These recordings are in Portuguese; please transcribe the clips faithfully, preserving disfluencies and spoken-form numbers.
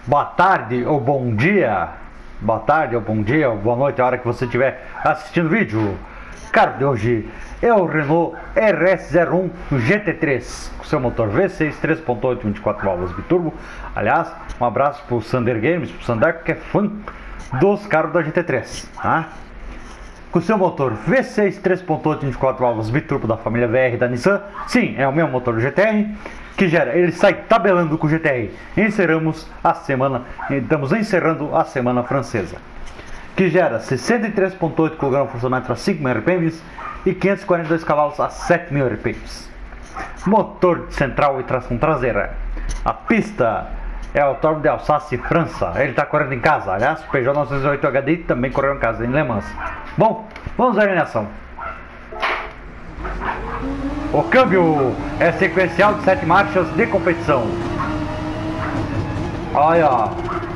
boa tarde ou bom dia, boa tarde ou bom dia ou boa noite, a hora que você estiver assistindo o vídeo. Carro de hoje é o Renault R S zero um G T três, com seu motor V seis três ponto oito, vinte e quatro válvulas biturbo. Aliás, um abraço pro Sander Games, pro Sandeco, que é fã dos carros da G T três, tá? Com seu motor V seis três ponto oito, vinte e quatro válvulas biturbo da família V R da Nissan. Sim, é o mesmo motor do G T R, que gera, ele sai tabelando com o G T R. Encerramos a semana, estamos encerrando a semana francesa, que gera sessenta e três ponto oito kgfm a cinco mil R P Ms e quinhentos e quarenta e dois cavalos a sete mil R P Ms. Motor central e tração traseira. A pista é o Autódromo de Alsácia, França. Ele está correndo em casa. Aliás, o Peugeot novecentos e oito H D também correu em casa, em Le Mans. Bom, vamos ver em ação. O câmbio é sequencial de sete marchas de competição. Olha, ó.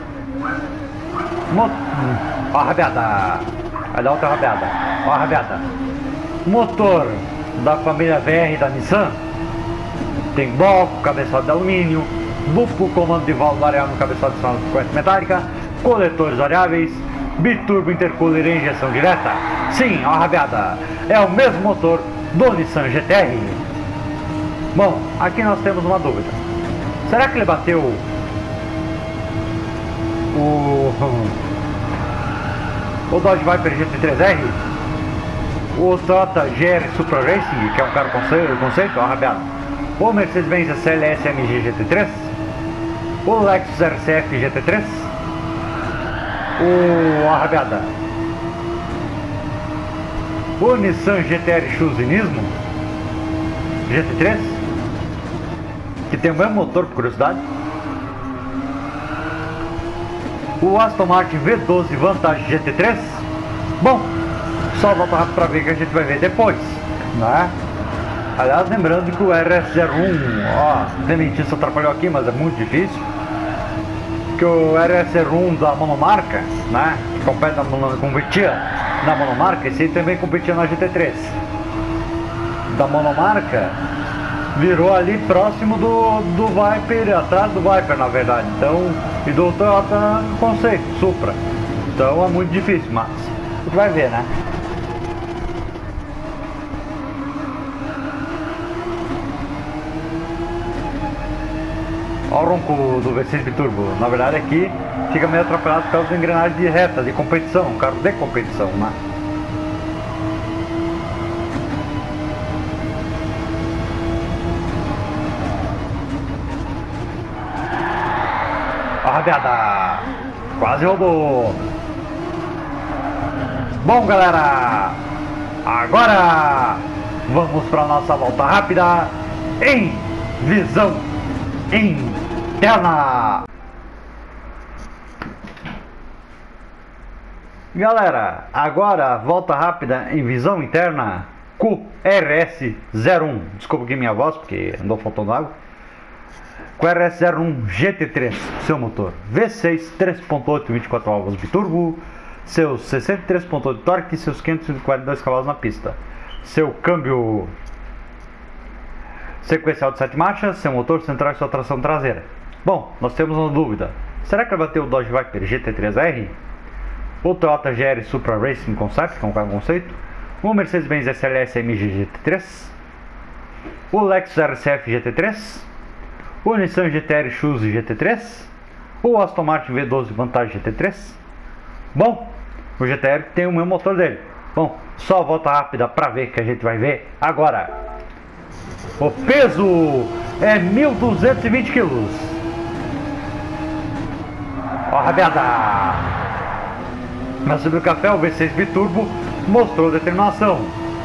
Mo... Ó a rabiada. Vai dar outra rabiada. Ó a rabiada. Motor da família V R da Nissan. Tem bloco, cabeçote de alumínio, duplo comando de válvula variável no cabeçote de frequência metálica, coletores variáveis, biturbo intercooler e injeção direta. Sim, ó a rabiada. É o mesmo motor do Nissan G T R. Bom, aqui nós temos uma dúvida. Será que ele bateu o o Dodge Viper G T três R, o Toyota G R Supra Racing, que é um carro conceito, conceito ó, rabiado, o Mercedes-Benz S L S M G G T três, o Lexus R C F G T três, o ó, rabiada, o Nissan G T R Choose Nismo G T três, que tem o mesmo motor, por curiosidade, o Aston Martin V doze Vantage G T três. Bom, só volta rápido para ver que a gente vai ver depois, né? Aliás, lembrando que o R S zero um, ó, Clementista atrapalhou aqui, mas é muito difícil, que o R S zero um da monomarca, né, que compete na, competia na monomarca, esse aí também competia na G T três da monomarca, virou ali próximo do, do Viper, atrás do Viper na verdade, então, e do Toyota Conceito, Supra, então é muito difícil, mas a gente vai ver, né? Olha o ronco do V seis biturbo, na verdade aqui fica meio atrapalhado por causa da engrenagem de reta, de competição, um carro de competição, né? A rabiada, quase roubou. Bom, galera, agora vamos para nossa volta rápida em visão interna. Galera, agora volta rápida em visão interna com R S zero um. Desculpa aqui minha voz porque andou faltando água. Com R S zero um G T três, seu motor V seis três ponto oito, vinte e quatro válvulas biturbo, seus sessenta e três ponto oito torque e seus quinhentos e quarenta e dois cavalos na pista, seu câmbio sequencial de sete marchas, seu motor central e sua tração traseira. Bom, nós temos uma dúvida. Será que vai bater o Dodge Viper G T três R? O Toyota G R Supra Racing Concept, que é um carro conceito? O Mercedes-Benz S L S M G G T três? O Lexus R C F G T três? O Nissan G T R Choose G T três? O Aston Martin V doze Vantage G T três? Bom, o G T R tem o mesmo motor dele. Bom, só volta rápida para ver que a gente vai ver agora. O peso é mil duzentos e vinte quilos. Ó a rabiada. Na subida do café, o V seis biturbo mostrou determinação.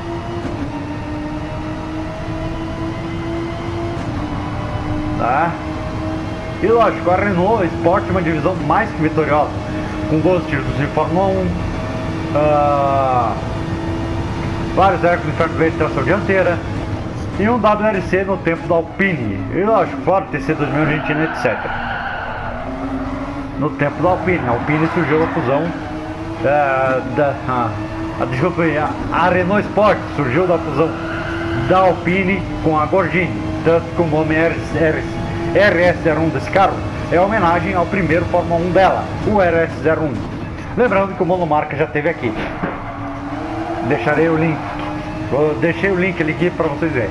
Tá? E lógico, a Renault Sport é uma divisão mais que vitoriosa, com doze títulos de Fórmula um, uh, vários Hércules de ferro verde tração dianteira e um W R C no tempo da Alpine. E lógico, fora T C dois mil Argentina, etcétera. No tempo da Alpine, a Alpine surgiu a fusão uh, da uh, a, desculpa, a, a Renault Sport surgiu da fusão da Alpine com a Gordini, tanto que o nome R S zero um desse carro é homenagem ao primeiro Fórmula um dela, o R S zero um. Lembrando que o monomarca já teve aqui. Deixarei o link. Eu deixei o link ali aqui para vocês verem.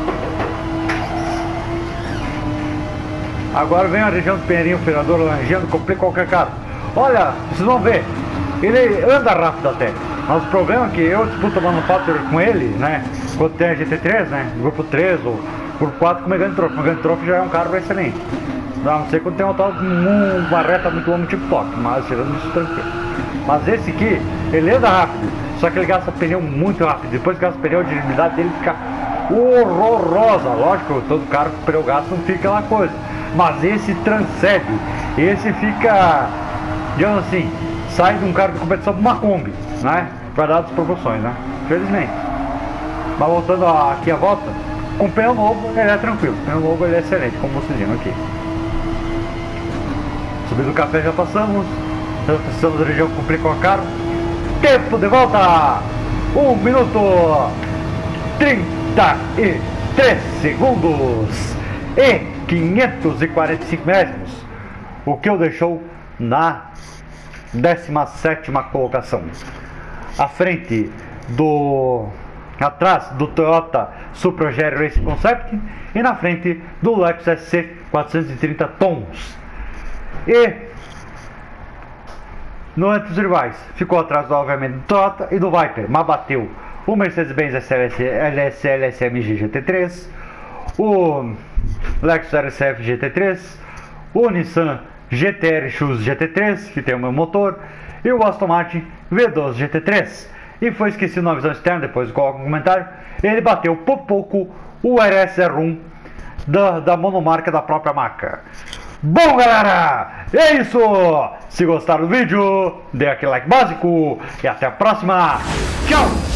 Agora vem a região do Pinheirinho, Firador, Laranjando, complica qualquer carro. Olha, vocês vão ver, ele anda rápido até. Mas o problema é que eu disputo Manufacturer com ele, né? Quando tem a G T três, né? Grupo três ou Grupo quatro com o Megane Trophy. O Megane Trophy já é um carro excelente. Não sei quando tem um tal uma reta muito longa tipo toque, mas tirando isso tranquilo. Mas esse aqui, ele anda rápido, só que ele gasta pneu muito rápido. Depois que gasta pneu, a dirigibilidade dele fica horrorosa. Lógico, todo carro com pneu gasto não fica aquela coisa. Mas esse transcende. Esse fica, digamos assim, sai de um carro de competição para uma Kombi, né? Para dar as proporções, né? Felizmente. Mas voltando aqui a volta, com pneu novo ele é tranquilo. Pneu novo ele é excelente, como vocês viram aqui. Subindo o café já passamos. Já passamos a região cumprir com a carro. Tempo de volta! um minuto trinta e três segundos e quinhentos e quarenta e cinco milésimos. O que o deixou na décima sétima colocação. À frente do... atrás do Toyota Supra G R Race Concept e na frente do Lexus S C quatrocentos e trinta tons. E no entre os rivais ficou atrás, obviamente, do Toyota e do Viper, mas bateu o Mercedes-Benz S L S L S M G G T três, o Lexus R C F G T três, o Nissan G T R X G T três, que tem o meu motor, e o Aston Martin V doze G T três. E foi esquecido na visão externa, depois coloco um comentário, ele bateu por pouco o R S zero um da, da monomarca da própria marca. Bom, galera, é isso! Se gostaram do vídeo, dê aquele like básico e até a próxima. Tchau!